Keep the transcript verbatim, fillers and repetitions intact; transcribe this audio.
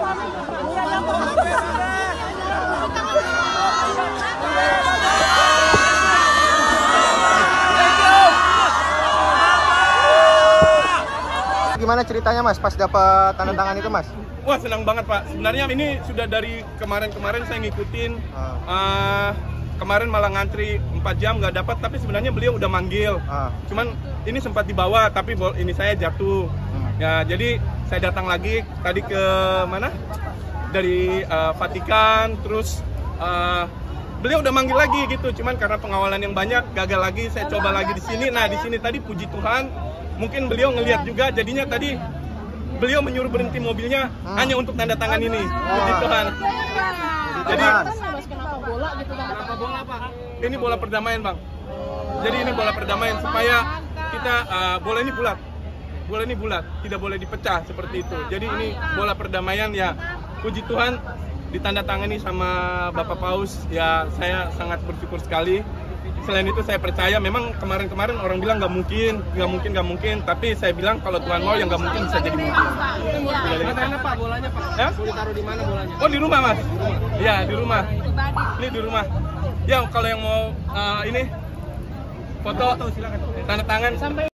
Gimana ceritanya Mas pas dapat tanda tangan itu Mas? Wah senang banget Pak. Sebenarnya ini sudah dari kemarin-kemarin saya ngikutin. Uh. Uh, kemarin malah ngantri empat jam nggak dapat, tapi sebenarnya beliau udah manggil. Uh. Cuman ini sempat dibawa, tapi ini saya jatuh. Uh. Ya jadi saya datang lagi tadi ke mana? Dari uh, Vatikan, terus uh, beliau udah manggil lagi gitu. Cuman karena pengawalan yang banyak gagal lagi. Saya coba lagi di sini. Nah di sini tadi puji Tuhan. Mungkin beliau ngelihat juga, jadinya tadi beliau menyuruh berhenti mobilnya hmm. hanya untuk tanda tangan ini. Puji Tuhan. Jadi bola gitu Bang. Kenapa bola Pak? Ini bola perdamaian Bang. Jadi ini bola perdamaian supaya kita uh, bola ini bulat. Bola ini bulat, tidak boleh dipecah seperti itu. Jadi ini bola perdamaian ya. Puji Tuhan ditandatangani sama Bapak Paus. Ya saya sangat bersyukur sekali. Selain itu saya percaya memang kemarin-kemarin orang bilang nggak mungkin, nggak mungkin, nggak mungkin. Tapi saya bilang kalau Tuhan mau yang nggak mungkin bisa jadi mungkin. Di mana Pak bolanya Pak? Ya? Mau ditaruh di mana bolanya? Oh di rumah Mas? Iya di rumah. Ini di rumah. Ya kalau yang mau uh, ini foto, tanda tangan. Sampai